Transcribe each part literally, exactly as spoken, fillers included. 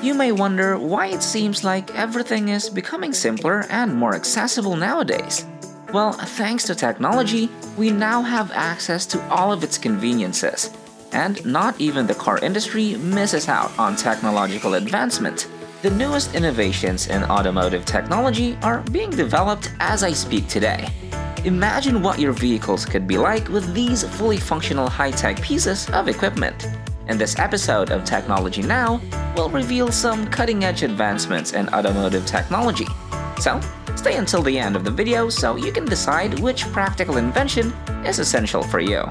You may wonder why it seems like everything is becoming simpler and more accessible nowadays. Well, thanks to technology, we now have access to all of its conveniences. And not even the car industry misses out on technological advancement. The newest innovations in automotive technology are being developed as I speak today. Imagine what your vehicles could be like with these fully functional high-tech pieces of equipment. In this episode of Technology Now, we'll reveal some cutting-edge advancements in automotive technology. So, stay until the end of the video so you can decide which practical invention is essential for you.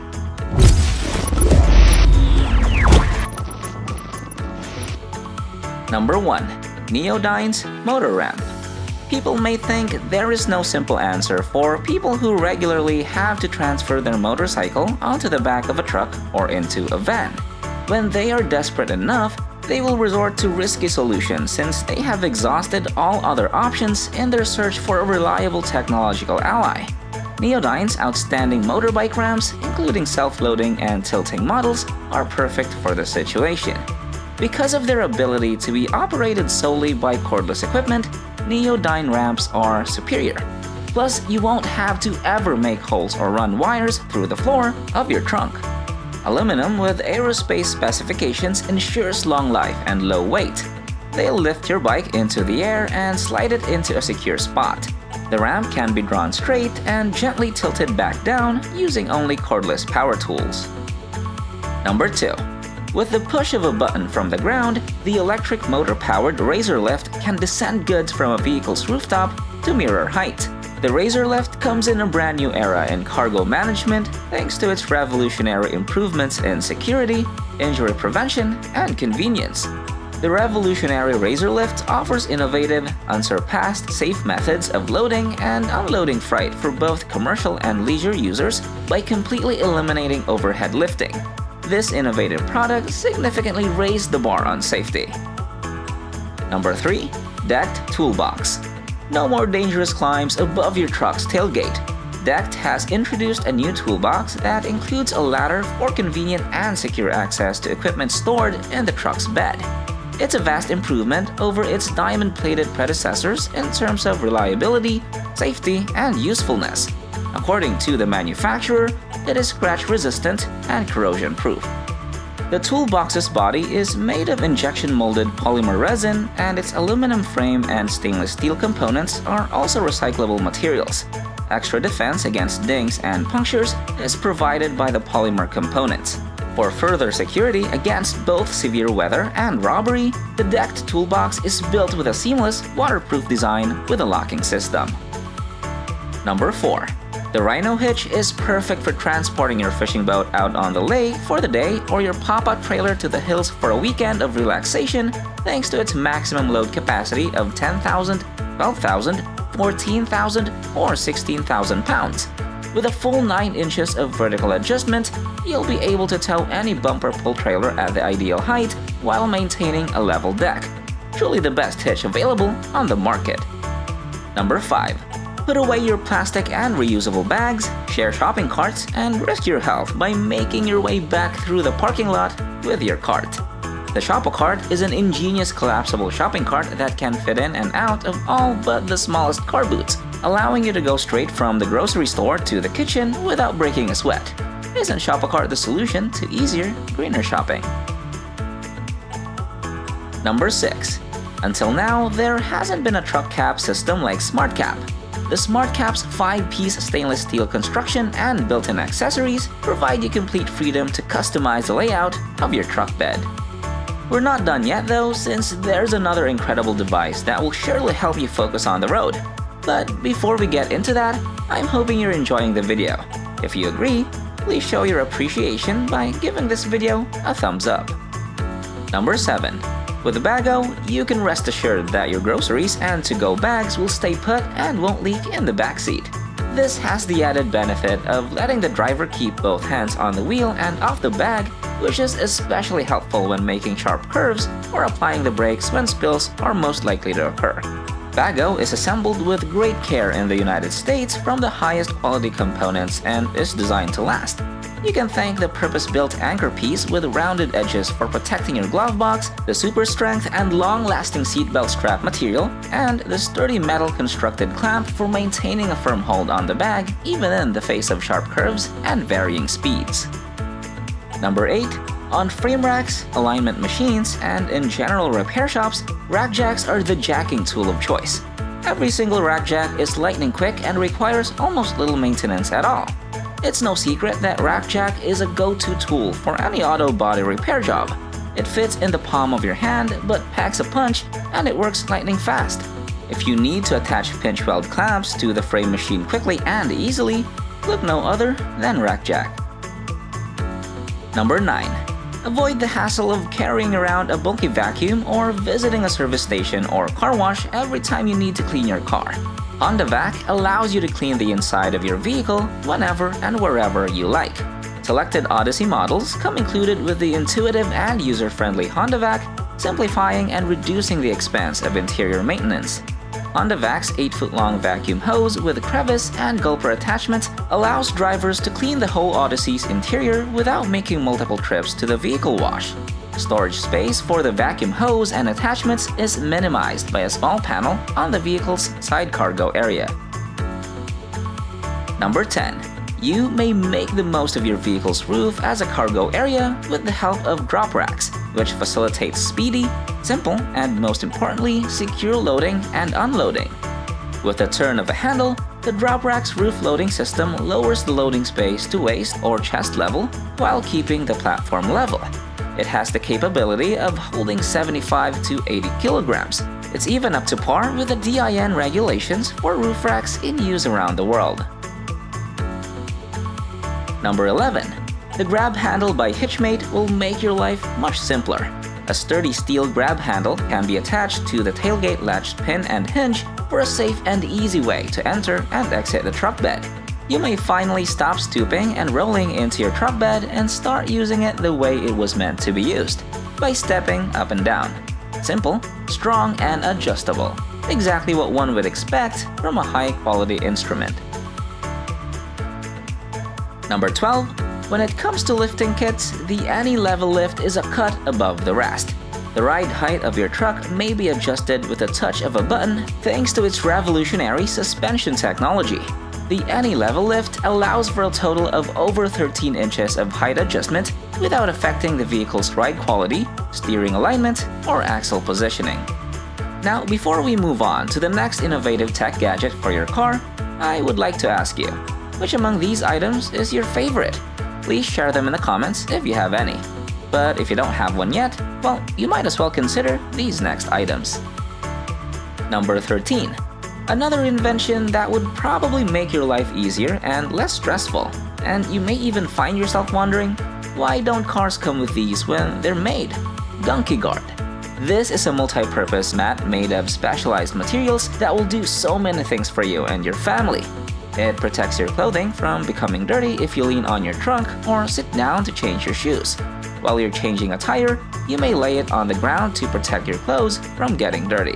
Number one. Neodyne's Motor Ramp. People may think there is no simple answer for people who regularly have to transfer their motorcycle onto the back of a truck or into a van. When they are desperate enough, they will resort to risky solutions since they have exhausted all other options in their search for a reliable technological ally. Neodyne's outstanding motorbike ramps, including self-loading and tilting models, are perfect for the situation. Because of their ability to be operated solely by cordless equipment, Neodyne ramps are superior. Plus, you won't have to ever make holes or run wires through the floor of your trunk. Aluminum with aerospace specifications ensures long life and low weight. They'll lift your bike into the air and slide it into a secure spot. The ramp can be drawn straight and gently tilted back down using only cordless power tools. Number two. With the push of a button from the ground, the electric motor-powered Razor Lift can descend goods from a vehicle's rooftop to mirror height. The Razor Lift comes in a brand new era in cargo management thanks to its revolutionary improvements in security, injury prevention, and convenience. The revolutionary Razor Lift offers innovative, unsurpassed safe methods of loading and unloading freight for both commercial and leisure users by completely eliminating overhead lifting. This innovative product significantly raised the bar on safety. Number three. Decked Toolbox. No more dangerous climbs above your truck's tailgate. Decked has introduced a new toolbox that includes a ladder for convenient and secure access to equipment stored in the truck's bed. It's a vast improvement over its diamond-plated predecessors in terms of reliability, safety, and usefulness. According to the manufacturer, it is scratch-resistant and corrosion-proof. The toolbox's body is made of injection-molded polymer resin, and its aluminum frame and stainless steel components are also recyclable materials. Extra defense against dings and punctures is provided by the polymer components. For further security against both severe weather and robbery, the Decked Toolbox is built with a seamless, waterproof design with a locking system. Number four. The Rhino Hitch is perfect for transporting your fishing boat out on the lake for the day or your pop-out trailer to the hills for a weekend of relaxation thanks to its maximum load capacity of ten thousand, twelve thousand, fourteen thousand, or sixteen thousand pounds. With a full nine inches of vertical adjustment, you'll be able to tow any bumper pull trailer at the ideal height while maintaining a level deck. Truly the best hitch available on the market. Number five. Put away your plastic and reusable bags, share shopping carts, and risk your health by making your way back through the parking lot with your cart. The Shop-A-Cart is an ingenious collapsible shopping cart that can fit in and out of all but the smallest car boots, allowing you to go straight from the grocery store to the kitchen without breaking a sweat. Isn't Shop-A-Cart the solution to easier, greener shopping? Number six. Until now, there hasn't been a truck cap system like SmartCap. The SmartCap's five-piece stainless steel construction and built-in accessories provide you complete freedom to customize the layout of your truck bed. We're not done yet though, since there's another incredible device that will surely help you focus on the road. But before we get into that, I'm hoping you're enjoying the video. If you agree, please show your appreciation by giving this video a thumbs up. Number seven. With Bago, you can rest assured that your groceries and to-go bags will stay put and won't leak in the backseat. This has the added benefit of letting the driver keep both hands on the wheel and off the bag, which is especially helpful when making sharp curves or applying the brakes when spills are most likely to occur. Bago is assembled with great care in the United States from the highest quality components and is designed to last. You can thank the purpose-built anchor piece with rounded edges for protecting your glove box, the super strength and long-lasting seatbelt strap material, and the sturdy metal constructed clamp for maintaining a firm hold on the bag even in the face of sharp curves and varying speeds. Number eight. On frame racks, alignment machines, and in general repair shops, rack jacks are the jacking tool of choice. Every single rack jack is lightning quick and requires almost little maintenance at all. It's no secret that rack jack is a go-to tool for any auto body repair job. It fits in the palm of your hand but packs a punch, and it works lightning fast. If you need to attach pinch weld clamps to the frame machine quickly and easily, look no other than rack jack. Number nine. Avoid the hassle of carrying around a bulky vacuum or visiting a service station or car wash every time you need to clean your car. HondaVac allows you to clean the inside of your vehicle whenever and wherever you like. Selected Odyssey models come included with the intuitive and user-friendly HondaVac, simplifying and reducing the expense of interior maintenance. HondaVac's eight foot long vacuum hose with crevice and gulper attachments allows drivers to clean the whole Odyssey's interior without making multiple trips to the vehicle wash. Storage space for the vacuum hose and attachments is minimized by a small panel on the vehicle's side cargo area. Number ten. You may make the most of your vehicle's roof as a cargo area with the help of drop racks, which facilitates speedy, simple, and most importantly, secure loading and unloading. With the turn of a handle, the drop rack's roof loading system lowers the loading space to waist or chest level while keeping the platform level. It has the capability of holding seventy-five to eighty kilograms. It's even up to par with the D I N regulations for roof racks in use around the world. Number eleven. The grab handle by Hitchmate will make your life much simpler. A sturdy steel grab handle can be attached to the tailgate latched pin and hinge for a safe and easy way to enter and exit the truck bed. You may finally stop stooping and rolling into your truck bed and start using it the way it was meant to be used, by stepping up and down. Simple, strong, and adjustable. Exactly what one would expect from a high-quality instrument. Number twelve. When it comes to lifting kits, the AnyLevel lift is a cut above the rest. The ride height of your truck may be adjusted with a touch of a button thanks to its revolutionary suspension technology. The AnyLevel lift allows for a total of over thirteen inches of height adjustment without affecting the vehicle's ride quality, steering alignment, or axle positioning. Now, before we move on to the next innovative tech gadget for your car, I would like to ask you, which among these items is your favorite? Please share them in the comments if you have any. But if you don't have one yet, well, you might as well consider these next items. Number thirteen. Another invention that would probably make your life easier and less stressful. And you may even find yourself wondering, why don't cars come with these when they're made? Gunky Guard. This is a multi-purpose mat made of specialized materials that will do so many things for you and your family. It protects your clothing from becoming dirty if you lean on your trunk or sit down to change your shoes. While you're changing a tire, you may lay it on the ground to protect your clothes from getting dirty.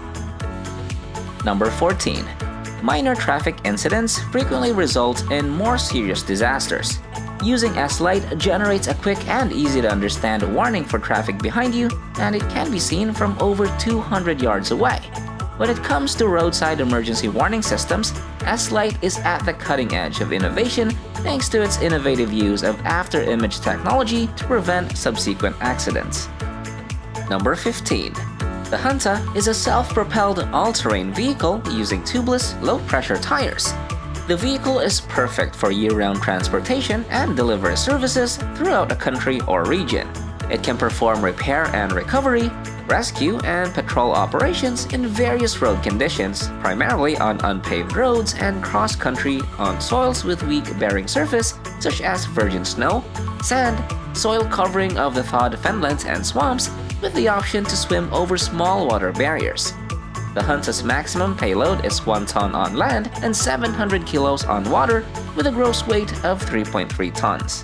Number fourteen. Minor traffic incidents frequently result in more serious disasters. Using S-Lite generates a quick and easy to understand warning for traffic behind you, and it can be seen from over two hundred yards away. When it comes to roadside emergency warning systems, S-Lite is at the cutting edge of innovation thanks to its innovative use of after-image technology to prevent subsequent accidents. Number fifteen. The Hunta is a self-propelled all-terrain vehicle using tubeless, low-pressure tires. The vehicle is perfect for year-round transportation and delivery services throughout a country or region. It can perform repair and recovery, rescue and patrol operations in various road conditions, primarily on unpaved roads and cross-country on soils with weak bearing surface such as virgin snow, sand, soil covering of the thawed fenlands and swamps, with the option to swim over small water barriers. The Hunta's maximum payload is one ton on land and seven hundred kilos on water, with a gross weight of three point three tons.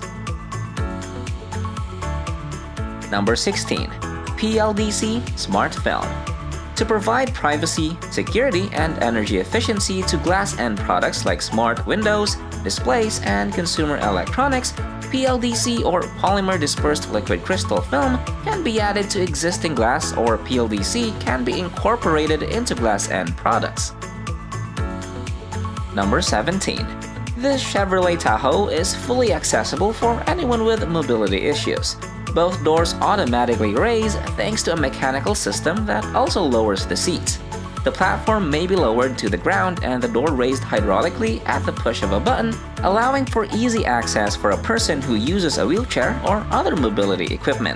Number sixteen. P L D C Smart Film. To provide privacy, security, and energy efficiency to glass end products like smart windows, displays, and consumer electronics, P L D C or polymer dispersed liquid crystal film can be added to existing glass, or P L D C can be incorporated into glass end products. Number seventeen. This Chevrolet Tahoe is fully accessible for anyone with mobility issues. Both doors automatically raise thanks to a mechanical system that also lowers the seats. The platform may be lowered to the ground and the door raised hydraulically at the push of a button, allowing for easy access for a person who uses a wheelchair or other mobility equipment.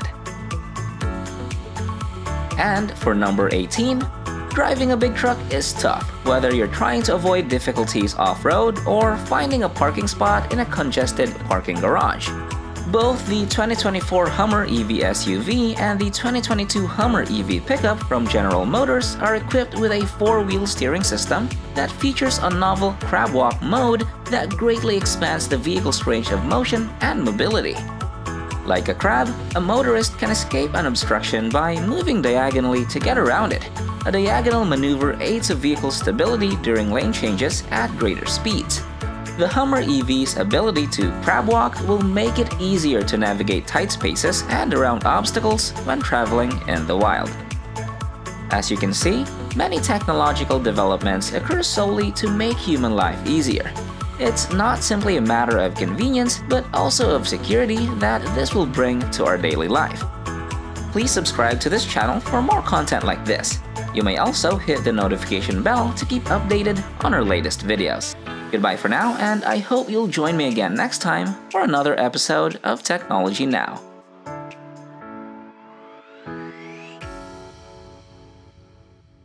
And for number eighteen, driving a big truck is tough, whether you're trying to avoid difficulties off-road or finding a parking spot in a congested parking garage. Both the twenty twenty-four Hummer E V S U V and the twenty twenty-two Hummer E V pickup from General Motors are equipped with a four-wheel steering system that features a novel crab walk mode that greatly expands the vehicle's range of motion and mobility. Like a crab, a motorist can escape an obstruction by moving diagonally to get around it. A diagonal maneuver aids a vehicle's stability during lane changes at greater speeds. The Hummer E V's ability to crab walk will make it easier to navigate tight spaces and around obstacles when traveling in the wild. As you can see, many technological developments occur solely to make human life easier. It's not simply a matter of convenience, but also of security that this will bring to our daily life. Please subscribe to this channel for more content like this. You may also hit the notification bell to keep updated on our latest videos. Goodbye for now, and I hope you'll join me again next time for another episode of Technology Now.